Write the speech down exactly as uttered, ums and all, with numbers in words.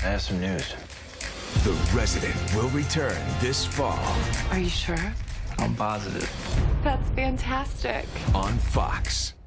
I have some news. The Resident will return this fall Are you sure? I'm positive. That's fantastic. on Fox.